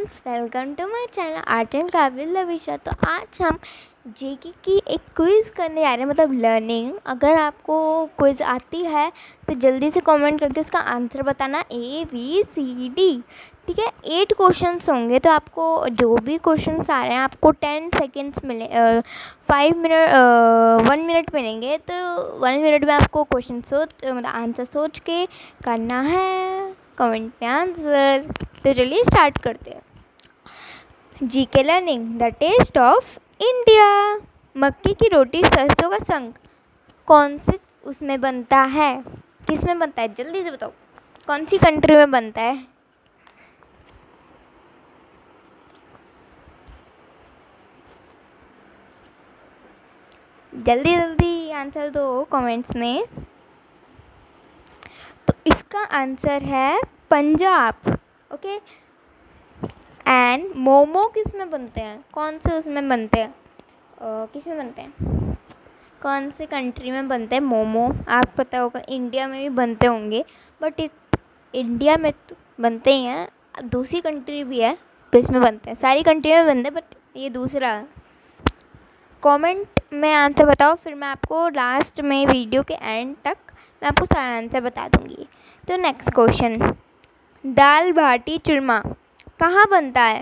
Friends, welcome to my channel art and craft with Lavisha. तो आज हम जीके की एक क्विज़ करने जा रहे हैं, मतलब लर्निंग। अगर आपको क्विज़ आती है तो जल्दी से कमेंट करके उसका आंसर बताना, ABCD। ठीक है, 8 क्वेश्चंस होंगे। तो आपको जो भी क्वेश्चंस आ रहे हैं आपको 10 सेकेंड्स मिले 5 मिनट 1 मिनट मिलेंगे। तो 1 मिनट में आपको क्वेश्चन मतलब आंसर सोच के करना है, कमेंट में आंसर। तो चलिए स्टार्ट करते हैं। GK learning, the taste of India. मक्के की रोटी सरसों का संग कौन से उसमें बनता है, किस में बनता है? जल्दी से बताओ, कौन सी कंट्री में बनता है? जल्दी जल्दी आंसर दो कमेंट्स में। तो इसका आंसर है पंजाब। ओके। एंड मोमो किस में बनते हैं, कौन से उसमें बनते हैं? किस में बनते हैं, कौन से कंट्री में बनते हैं मोमो? आप पता होगा, इंडिया में भी बनते होंगे, बट इंडिया में तो बनते ही हैं। दूसरी कंट्री भी है तो इसमें बनते हैं, सारी कंट्री में बनते हैं, बट ये दूसरा। कमेंट में आंसर बताओ, फिर मैं आपको लास्ट में वीडियो के एंड तक मैं आपको सारा आंसर बता दूंगी। तो नेक्स्ट क्वेश्चन, दाल बाटी चूरमा कहाँ बनता है?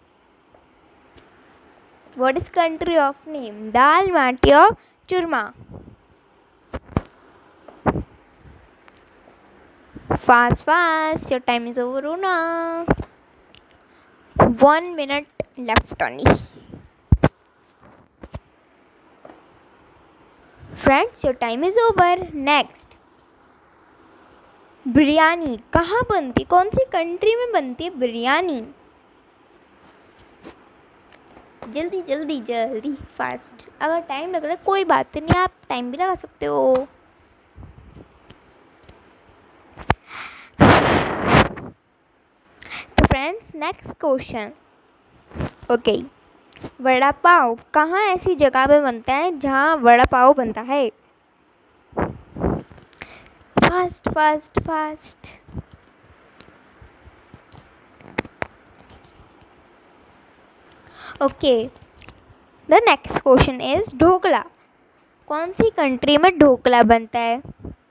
What is country of name? दाल बाटी और चूरमा। Fast fast, your time is over now. 1 minute left only. Friends, your time is over. Next, biryani कहाँ बनती, कौन सी कंट्री में बनती है बिरयानी? जल्दी जल्दी जल्दी, फास्ट। अगर टाइम लग रहा है कोई बात नहीं, आप टाइम भी लगा सकते हो। तो friends, next question. Okay, vada pav कहाँ ऐसी जगह पे बनता है जहाँ वड़ा पाव बनता है? Fast fast fast. Okay, the next question is dhokla. कौन सी कंट्री में ढोकला बनता है?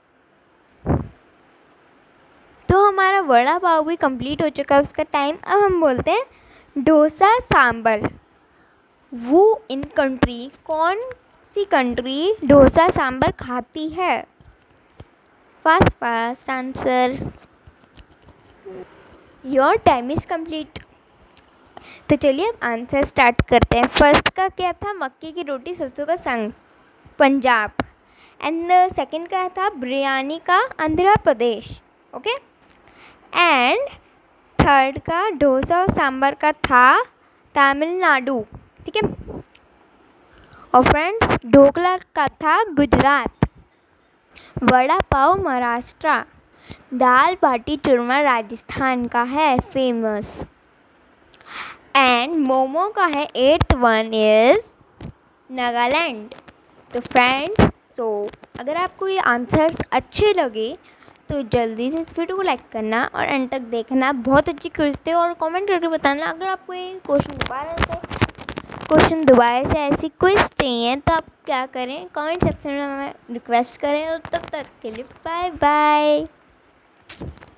तो हमारा वड़ा पाव भी कंप्लीट हो चुका है, उसका टाइम। अब हम बोलते हैं डोसा सांबर। वो इन कंट्री, कौन सी कंट्री डोसा सांबर खाती है? Fast fast answer, your time is complete. तो चलिए अब आंसर स्टार्ट करते हैं। फर्स्ट का क्या था? मक्के की रोटी सरसों का संग, पंजाब। एंड सेकंड का था बिरयानी का Andhra Pradesh. Okay. And third का डोसा और सांबर का था तमिलनाडु। ठीक है। और फ्रेंड्स, ढोकला का था गुजरात। वड़ा पाव महाराष्ट्र। दाल बाटी चूरमा राजस्थान का है फेमस। एंड मोमो का है 8th वन इज नागालैंड। तो फ्रेंड्स, अगर आपको ये आंसर्स अच्छे लगे तो जल्दी से इस वीडियो को लाइक करना और एंड तक देखना। बहुत अच्छी क्विज थे, और कमेंट करके बताना अगर आपको ये क्वेश्चन दोबारा से ऐसी क्विज चाहिए तो आप क्या करें, कमेंट सेक्शन में हमें रिक्वेस्ट करें। और तब तक के लिए बाय बाय।